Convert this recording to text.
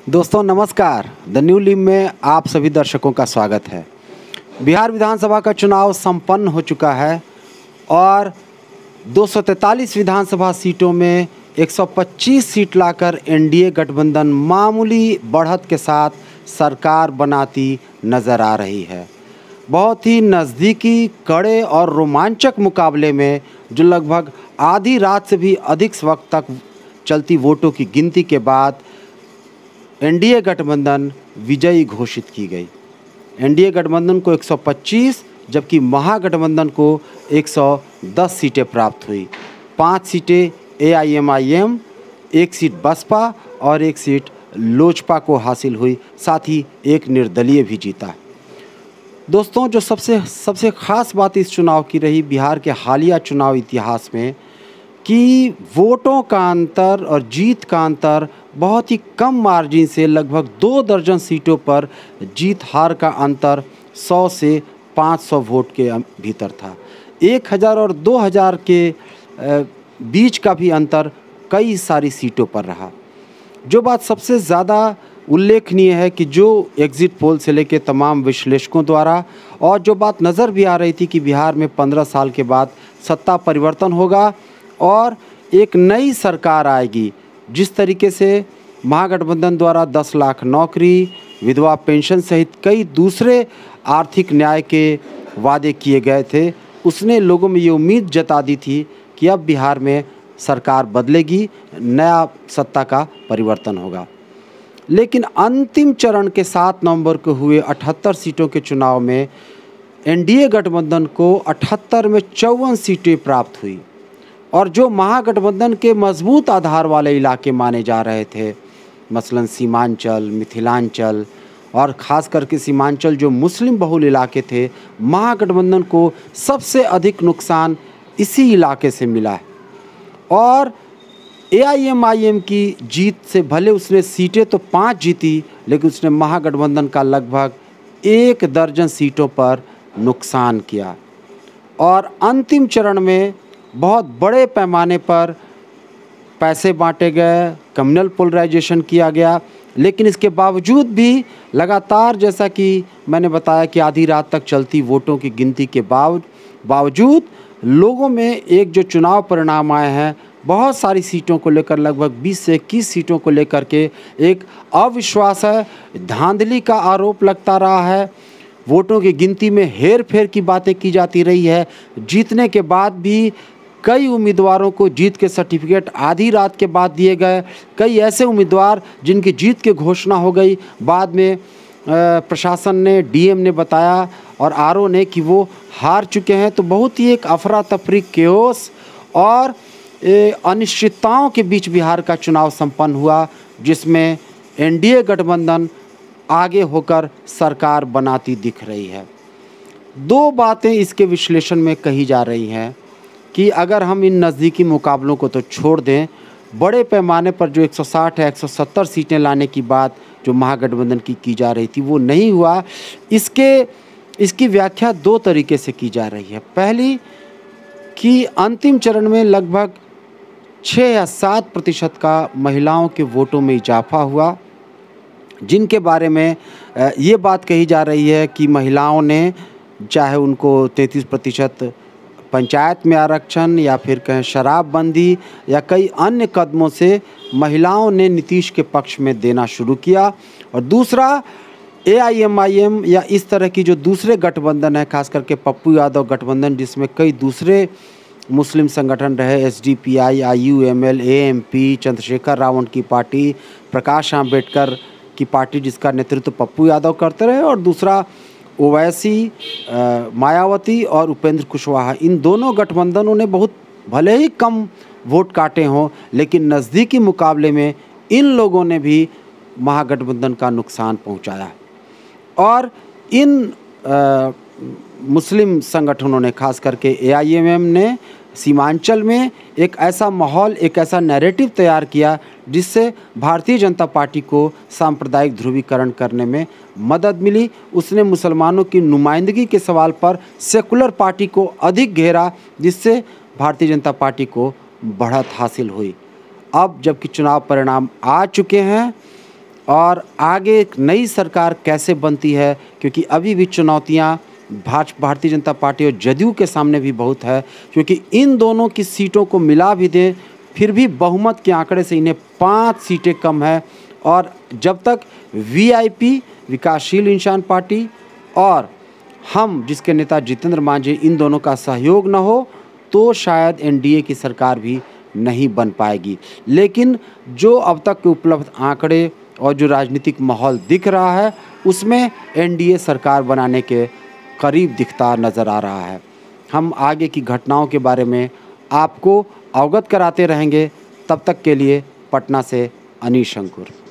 दोस्तों नमस्कार। The new लीम में आप सभी दर्शकों का स्वागत है। बिहार विधानसभा का चुनाव संपन्न हो चुका है और 243 विधानसभा सीटों में 125 सीट लाकर एनडीए गठबंधन मामूली बढ़त के साथ सरकार बनाती नज़र आ रही है। बहुत ही नज़दीकी, कड़े और रोमांचक मुकाबले में जो लगभग आधी रात से भी अधिक वक्त तक चलती वोटों की गिनती के बाद एनडीए गठबंधन विजयी घोषित की गई। एनडीए गठबंधन को 125 जबकि महागठबंधन को 110 सीटें प्राप्त हुई। 5 सीटें एआईएमआईएम, 1 सीट बसपा और 1 सीट लोजपा को हासिल हुई। साथ ही एक निर्दलीय भी जीता। दोस्तों, जो सबसे ख़ास बात इस चुनाव की रही बिहार के हालिया चुनाव इतिहास में कि वोटों का अंतर और जीत का अंतर बहुत ही कम मार्जिन से लगभग 2 दर्जन सीटों पर जीत हार का अंतर 100 से 500 वोट के भीतर था। 1000 और 2000 के बीच का भी अंतर कई सारी सीटों पर रहा। जो बात सबसे ज़्यादा उल्लेखनीय है कि जो एग्ज़िट पोल से लेकर तमाम विश्लेषकों द्वारा और जो बात नज़र भी आ रही थी कि बिहार में 15 साल के बाद सत्ता परिवर्तन होगा और एक नई सरकार आएगी। जिस तरीके से महागठबंधन द्वारा 10 लाख नौकरी, विधवा पेंशन सहित कई दूसरे आर्थिक न्याय के वादे किए गए थे, उसने लोगों में ये उम्मीद जता दी थी कि अब बिहार में सरकार बदलेगी, नया सत्ता का परिवर्तन होगा। लेकिन अंतिम चरण के 7 नवंबर को हुए 78 सीटों के चुनाव में एनडीए गठबंधन को 78 में 54 सीटें प्राप्त हुई और जो महागठबंधन के मजबूत आधार वाले इलाके माने जा रहे थे, मसलन सीमांचल, मिथिलांचल और ख़ास करके सीमांचल जो मुस्लिम बहुल इलाके थे, महागठबंधन को सबसे अधिक नुकसान इसी इलाके से मिला है। और एआईएमआईएम की जीत से भले उसने सीटें तो 5 जीती, लेकिन उसने महागठबंधन का लगभग 1 दर्जन सीटों पर नुकसान किया और अंतिम चरण में बहुत बड़े पैमाने पर पैसे बांटे गए, कम्युनल पोलराइजेशन किया गया। लेकिन इसके बावजूद भी लगातार, जैसा कि मैंने बताया कि आधी रात तक चलती वोटों की गिनती के बावजूद लोगों में एक जो चुनाव परिणाम आए हैं, बहुत सारी सीटों को लेकर लगभग 20 से 21 सीटों को लेकर के एक अविश्वास है, धांधली का आरोप लगता रहा है। वोटों की गिनती में हेर फेर की बातें की जाती रही है। जीतने के बाद भी कई उम्मीदवारों को जीत के सर्टिफिकेट आधी रात के बाद दिए गए। कई ऐसे उम्मीदवार जिनकी जीत की घोषणा हो गई, बाद में प्रशासन ने, डीएम ने बताया और आरओ ने कि वो हार चुके हैं। तो बहुत ही एक अफरा तफरी, केओस और अनिश्चितताओं के बीच बिहार का चुनाव संपन्न हुआ, जिसमें एनडीए गठबंधन आगे होकर सरकार बनाती दिख रही है। 2 बातें इसके विश्लेषण में कही जा रही हैं कि अगर हम इन नज़दीकी मुकाबलों को तो छोड़ दें, बड़े पैमाने पर जो 160 या 170 सीटें लाने की बात जो महागठबंधन की जा रही थी, वो नहीं हुआ। इसकी व्याख्या 2 तरीके से की जा रही है। पहली कि अंतिम चरण में लगभग 6 या 7% का महिलाओं के वोटों में इजाफा हुआ, जिनके बारे में ये बात कही जा रही है कि महिलाओं ने, चाहे उनको 33% पंचायत में आरक्षण या फिर कहें शराबबंदी या कई अन्य कदमों से महिलाओं ने नीतीश के पक्ष में देना शुरू किया। और दूसरा, एआईएमआईएम या इस तरह की जो दूसरे गठबंधन है, खास करके पप्पू यादव गठबंधन, जिसमें कई दूसरे मुस्लिम संगठन रहे, SDPI, IUML, AMP, Chandrashekhar Ravan की पार्टी, प्रकाश आंबेडकर की पार्टी जिसका नेतृत्व पप्पू यादव करते रहे, और दूसरा ओवैसी, मायावती और उपेंद्र कुशवाहा। इन दोनों गठबंधनों ने बहुत भले ही कम वोट काटे हों, लेकिन नज़दीकी मुकाबले में इन लोगों ने भी महागठबंधन का नुकसान पहुंचाया। और इन मुस्लिम संगठनों ने, खास करके एआईएमएम ने, सीमांचल में एक ऐसा माहौल, एक ऐसा नैरेटिव तैयार किया जिससे भारतीय जनता पार्टी को सांप्रदायिक ध्रुवीकरण करने में मदद मिली। उसने मुसलमानों की नुमाइंदगी के सवाल पर सेकुलर पार्टी को अधिक घेरा, जिससे भारतीय जनता पार्टी को बढ़त हासिल हुई। अब जबकि चुनाव परिणाम आ चुके हैं, और आगे एक नई सरकार कैसे बनती है, क्योंकि अभी भी चुनौतियां भारतीय जनता पार्टी और जदयू के सामने भी बहुत है, क्योंकि इन दोनों की सीटों को मिला भी दें फिर भी बहुमत के आंकड़े से इन्हें 5 सीटें कम है। और जब तक वीआईपी विकासशील इंसान पार्टी और हम जिसके नेता जितेंद्र मांझी इन दोनों का सहयोग न हो तो शायद एनडीए की सरकार भी नहीं बन पाएगी। लेकिन जो अब तक के उपलब्ध आंकड़े और जो राजनीतिक माहौल दिख रहा है उसमें एनडीए सरकार बनाने के करीब दिखता नज़र आ रहा है। हम आगे की घटनाओं के बारे में आपको अवगत कराते रहेंगे। तब तक के लिए पटना से अनीश अंकुर।